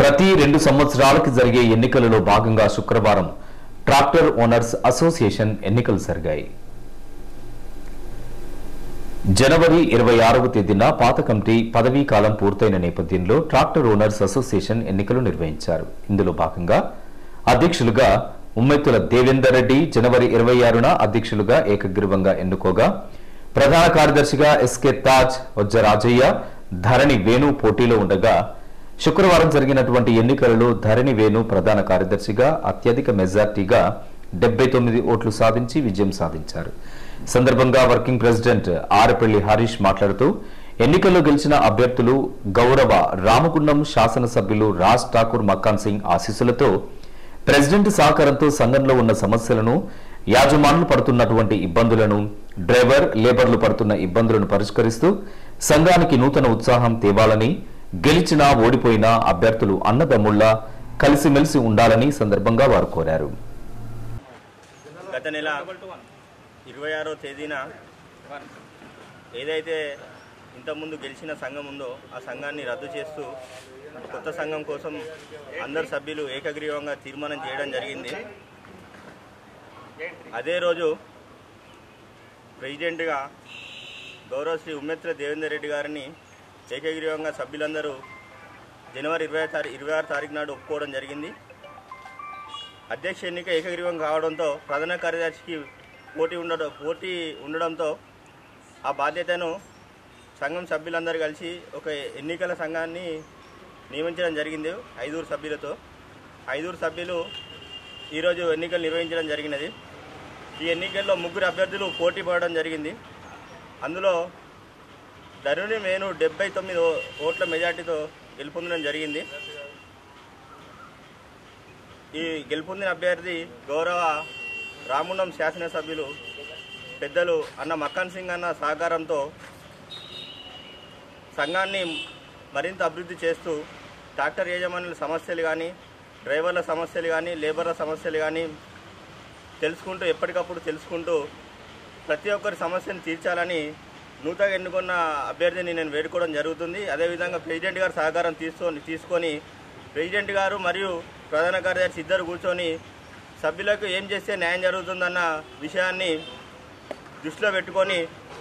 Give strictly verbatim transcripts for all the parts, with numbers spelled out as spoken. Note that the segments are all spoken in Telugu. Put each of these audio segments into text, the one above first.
ప్రతి రెండు సంవత్సరాలకు జరిగే ఎన్నికలలో భాగంగా శుక్రవారం ట్రాక్టర్ ఓనర్స్ అసోసియేషన్ ఎన్నికలు జరిగాయి. జనవరి ఇరవై ఆరవ తేదీన పాత కమిటీ పదవీ కాలం పూర్తయిన నేపథ్యంలో ట్రాక్టర్ ఓనర్స్ అసోసియేషన్ ఎన్నికలు నిర్వహించారు. ఇందులో భాగంగా అధ్యక్షులుగా ఉమ్మెత్తుల దేవేందర్ రెడ్డి జనవరి ఇరవై ఆరున అధ్యక్షులుగా ఏకగ్రీవంగా ఎన్నుకోగా ప్రధాన కార్యదర్శిగా ఎస్కే తాజ్, వజ్జ రాజయ్య, ధరణి వేణు పోటీలో ఉండగా శుక్రవారం జరిగినటువంటి ఎన్నికలలో ధరణి వేణు ప్రధాన కార్యదర్శిగా అత్యధిక మెజార్టీగా డెబ్బై తొమ్మిది ఓట్లు సాధించి విజయం సాధించారు. సందర్భంగా వర్కింగ్ ప్రెసిడెంట్ ఆరపల్లి హరీష్ మాట్లాడుతూ ఎన్నికల్లో గెలిచిన అభ్యర్థులు గౌరవ రామగుండం శాసనసభ్యులు రాజ్ ఠాకూర్ మక్కాన్ సింగ్ ఆశీస్సులతో ప్రెసిడెంట్ సహకారంతో సంఘంలో ఉన్న సమస్యలను, యాజమానులు పడుతున్నటువంటి ఇబ్బందులను, డ్రైవర్ లేబర్లు పడుతున్న ఇబ్బందులను పరిష్కరిస్తూ సంఘానికి నూతన ఉత్సాహం తేవాలని, గెలిచినా ఓడిపోయినా అభ్యర్థులు అన్నదమ్ముళ్లా కలిసిమెలిసి ఉండాలని సందర్భంగా వారు కోరారు. గత నెల ఇరవై ఆరో తేదీన ఏదైతే ఇంతకుముందు గెలిచిన సంఘం ఉందో ఆ సంఘాన్ని రద్దు చేస్తూ కొత్త సంఘం కోసం అందరు సభ్యులు ఏకగ్రీవంగా తీర్మానం చేయడం జరిగింది. అదే రోజు ప్రెసిడెంట్గా గౌరవ శ్రీ ఉమ్మెత్తుల దేవేందర్ రెడ్డి గారిని ఏకగ్రీవంగా సభ్యులందరూ జనవరి ఇరవై తారీ ఇరవై ఆరు తారీఖు నాడు ఒప్పుకోవడం జరిగింది. అధ్యక్ష ఎన్నిక ఏకగ్రీవం కావడంతో ప్రధాన కార్యదర్శికి పోటీ ఉండడం పోటీ ఉండడంతో ఆ బాధ్యతను సంఘం సభ్యులందరూ కలిసి ఒక ఎన్నికల సంఘాన్ని నియమించడం జరిగింది. ఐదుగురు సభ్యులతో ఐదుగురు సభ్యులు ఈరోజు ఎన్నికలు నిర్వహించడం జరిగినది. ఈ ఎన్నికల్లో ముగ్గురు అభ్యర్థులు పోటీ పడడం జరిగింది. అందులో ధరణి వేణు డెబ్బై తొమ్మిది ఓట్ల మెజార్టీతో గెలుపొందడం జరిగింది. ఈ గెలుపొందిన అభ్యర్థి గౌరవ రామగుండం శాసనసభ్యులు పెద్దలు అన్న మక్కాన్ సింగ్ అన్న సహకారంతో సంఘాన్ని మరింత అభివృద్ధి చేస్తూ ట్రాక్టర్ యజమానుల సమస్యలు కానీ, డ్రైవర్ల సమస్యలు కానీ, లేబర్ల సమస్యలు కానీ తెలుసుకుంటూ ఎప్పటికప్పుడు తెలుసుకుంటూ ప్రతి ఒక్కరి సమస్యను తీర్చాలని నూతగా ఎన్నుకున్న అభ్యర్థిని నేను వేడుకోవడం జరుగుతుంది. అదేవిధంగా ప్రెసిడెంట్ గారు సహకారం తీసుకొని తీసుకొని ప్రెసిడెంట్ గారు మరియు ప్రధాన కార్యదర్శి ఇద్దరు కూర్చొని సభ్యులకు ఏం చేస్తే న్యాయం జరుగుతుందన్న విషయాన్ని దృష్టిలో పెట్టుకొని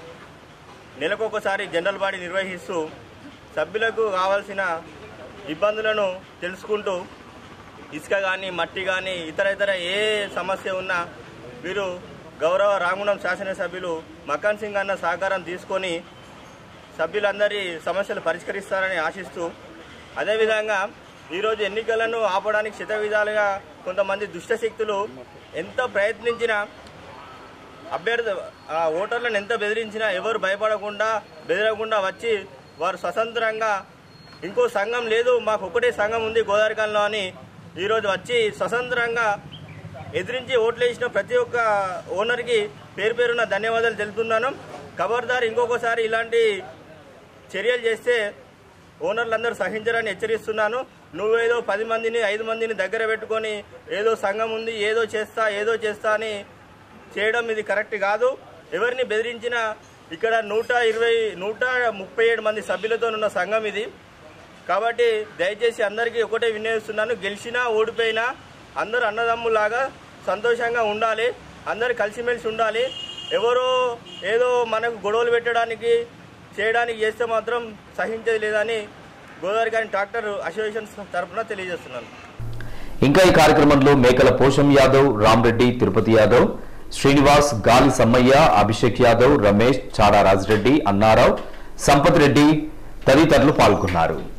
నెలకొకసారి జనరల్ బాడీ నిర్వహిస్తూ సభ్యులకు కావాల్సిన ఇబ్బందులను తెలుసుకుంటూ ఇసుక కానీ, మట్టి కానీ, ఇతర ఇతర ఏ సమస్య ఉన్నా వీరు గౌరవ రామగుండం శాసనసభ్యులు మక్కాన్ సింగ్ అన్న సహకారం తీసుకొని సభ్యులందరి సమస్యలు పరిష్కరిస్తారని ఆశిస్తూ, అదేవిధంగా ఈరోజు ఎన్నికలను ఆపడానికి శత విధాలుగా కొంతమంది దుష్టశక్తులు ఎంత ప్రయత్నించినా అభ్యర్థి ఓటర్లను ఎంత బెదిరించినా ఎవరు భయపడకుండా బెదిరకుండా వచ్చి వారు స్వతంత్రంగా ఇంకో సంఘం లేదు, మాకు ఒకటే సంఘం ఉంది గోదావరికాలంలో అని ఈరోజు వచ్చి స్వతంత్రంగా ఎదిరించి ఓట్లు వేసిన ప్రతి ఒక్క ఓనర్కి పేరు పేరున ధన్యవాదాలు తెలుపుతున్నాను. ఖబర్దార్ ఇంకొకసారి ఇలాంటి చర్యలు చేస్తే ఓనర్లందరూ సహించరని హెచ్చరిస్తున్నాను. నువ్వేదో పది మందిని ఐదు మందిని దగ్గర పెట్టుకొని ఏదో సంఘం ఉంది, ఏదో చేస్తా ఏదో చేస్తా అని చేయడం ఇది కరెక్ట్ కాదు. ఎవరిని బెదిరించినా ఇక్కడ నూట ఇరవై నూట ముప్పై ఏడు మంది సభ్యులతో ఉన్న సంఘం ఇది. కాబట్టి దయచేసి అందరికీ ఒకటే వినియోగిస్తున్నాను, గెలిచినా ఓడిపోయినా అందరూ అన్నదమ్ములాగా సంతోషంగా ఉండాలి, అందరు కలిసిమెలిసి ఉండాలి. ఎవరో ఏదో మనకు గొడవలు పెట్టడానికి చేయడానికి చేస్తే మాత్రం సహించేది లేదని గోదావరికాని ట్రాక్టర్ అసోసియేషన్ తరఫున తెలియజేస్తున్నాను. ఇంకా ఈ కార్యక్రమంలో మేకల పోషం యాదవ్, రామ్రెడ్డి, తిరుపతి యాదవ్, శ్రీనివాస్, గాలి సమ్మయ్య, అభిషేక్ యాదవ్, రమేష్, చాడా రాజరెడ్డి, అన్నారావు, సంపత్ రెడ్డి తదితరులు పాల్గొన్నారు.